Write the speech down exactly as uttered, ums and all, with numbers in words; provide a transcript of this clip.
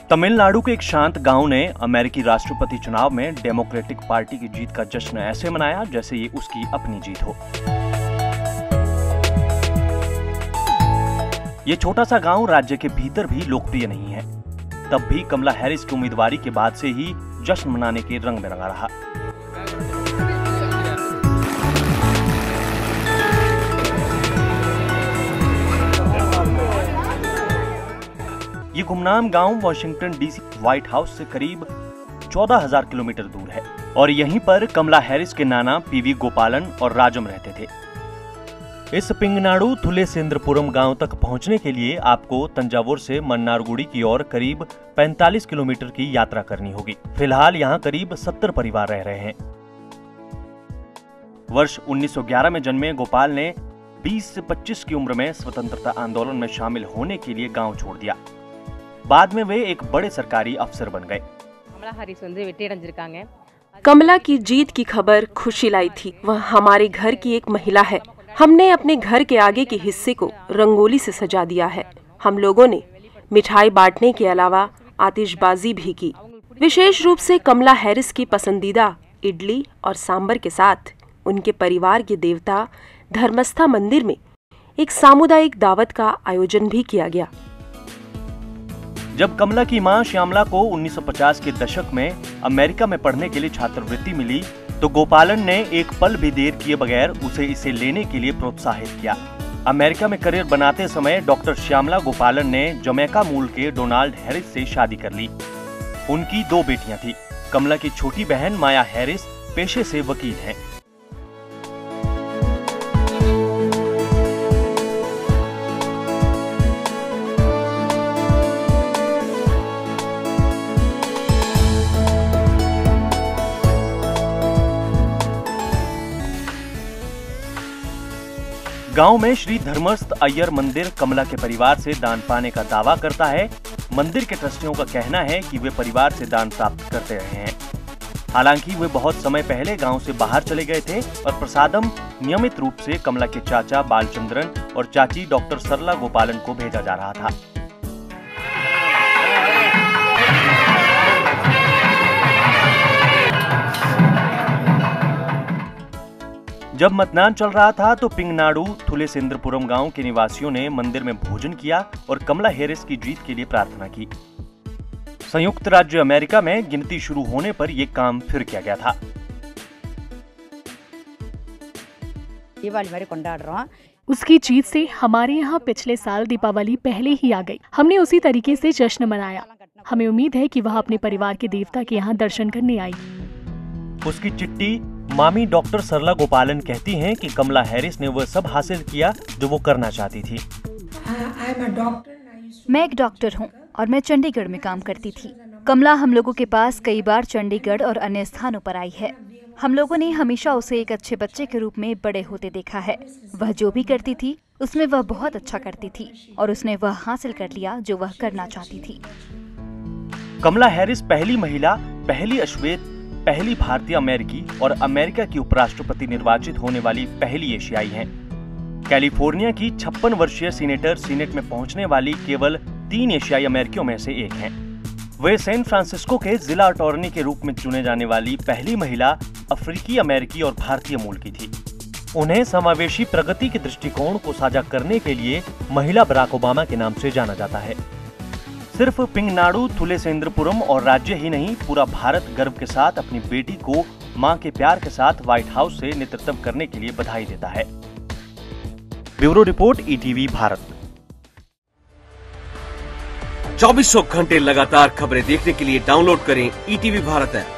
तमिलनाडु के एक शांत गांव ने अमेरिकी राष्ट्रपति चुनाव में डेमोक्रेटिक पार्टी की जीत का जश्न ऐसे मनाया जैसे ये उसकी अपनी जीत हो। ये छोटा सा गांव राज्य के भीतर भी लोकप्रिय नहीं है, तब भी कमला हैरिस की उम्मीदवारी के बाद से ही जश्न मनाने के रंग में रंगा रहा। ये गुमनाम गांव वाशिंगटन डीसी व्हाइट हाउस से करीब चौदह हज़ार किलोमीटर दूर है और यहीं पर कमला हैरिस के नाना पीवी गोपालन और राजम रहते थे। इस पिंगनाडु थुलेसेंद्रपुरम गांव तक पहुंचने के लिए आपको तंजावुर से मन्नारगुडी की ओर करीब पैंतालीस किलोमीटर की यात्रा करनी होगी। फिलहाल यहां करीब सत्तर परिवार रह रहे हैं। वर्ष उन्नीस सौ ग्यारह में जन्मे गोपाल ने बीस से पच्चीस की उम्र में स्वतंत्रता आंदोलन में शामिल होने के लिए गांव छोड़ दिया। बाद में वे एक बड़े सरकारी अफसर बन गए। कमला की जीत की खबर खुशी लाई थी। वह हमारे घर की एक महिला है। हमने अपने घर के आगे के हिस्से को रंगोली से सजा दिया है। हम लोगों ने मिठाई बांटने के अलावा आतिशबाजी भी की। विशेष रूप से कमला हैरिस की पसंदीदा इडली और सांबर के साथ उनके परिवार के देवता धर्मस्था मंदिर में एक सामुदायिक दावत का आयोजन भी किया गया। जब कमला की मां श्यामला को उन्नीस सौ पचास के दशक में अमेरिका में पढ़ने के लिए छात्रवृत्ति मिली तो गोपालन ने एक पल भी देर किए बगैर उसे इसे लेने के लिए प्रोत्साहित किया। अमेरिका में करियर बनाते समय डॉक्टर श्यामला गोपालन ने जमैका मूल के डोनाल्ड हैरिस से शादी कर ली। उनकी दो बेटियां थी। कमला की छोटी बहन माया हैरिस पेशे से वकील हैं। गांव में श्री धर्मस्थ अय्यर मंदिर कमला के परिवार से दान पाने का दावा करता है। मंदिर के ट्रस्टियों का कहना है कि वे परिवार से दान प्राप्त करते रहे हैं। हालांकि वे बहुत समय पहले गांव से बाहर चले गए थे और प्रसादम नियमित रूप से कमला के चाचा बालचंद्रन और चाची डॉक्टर सरला गोपालन को भेजा जा रहा था। जब मतदान चल रहा था तो पिंगनाडु थुलेसेंद्रपुरम गांव के निवासियों ने मंदिर में भोजन किया और कमला हैरिस की जीत के लिए प्रार्थना की। संयुक्त राज्य अमेरिका में गिनती शुरू होने पर यह काम फिर किया गया था। उसकी जीत से हमारे यहाँ पिछले साल दीपावली पहले ही आ गई। हमने उसी तरीके से जश्न मनाया। हमें उम्मीद है कि वह अपने परिवार के देवता के यहाँ दर्शन करने आई। उसकी चिट्ठी मामी डॉक्टर सरला गोपालन कहती हैं कि कमला हैरिस ने वह सब हासिल किया जो वो करना चाहती थी। मैं एक डॉक्टर हूँ और मैं चंडीगढ़ में काम करती थी। कमला हम लोगों के पास कई बार चंडीगढ़ और अन्य स्थानों पर आई है। हम लोगों ने हमेशा उसे एक अच्छे बच्चे के रूप में बड़े होते देखा है। वह जो भी करती थी उसमें वह बहुत अच्छा करती थी और उसने वह हासिल कर लिया जो वह करना चाहती थी। कमला हैरिस पहली महिला, पहली अश्वेत, पहली भारतीय अमेरिकी और अमेरिका की उपराष्ट्रपति निर्वाचित होने वाली पहली एशियाई हैं। कैलिफोर्निया की छप्पन वर्षीय सीनेटर सीनेट में पहुंचने वाली केवल तीन एशियाई अमेरिकियों में से एक हैं। वे सैन फ्रांसिस्को के जिला अटॉर्नी के रूप में चुने जाने वाली पहली महिला अफ्रीकी अमेरिकी और भारतीय मूल की थी। उन्हें समावेशी प्रगति के दृष्टिकोण को साझा करने के लिए महिला बराक ओबामा के नाम से जाना जाता है। सिर्फ पिंगनाडु थुलेसेंद्रपुरम और राज्य ही नहीं, पूरा भारत गर्व के साथ अपनी बेटी को मां के प्यार के साथ व्हाइट हाउस से नेतृत्व करने के लिए बधाई देता है। Bureau report, ETV Bharat. चौबीसों घंटे लगातार खबरें देखने के लिए डाउनलोड करें ईटीवी भारत ऐप।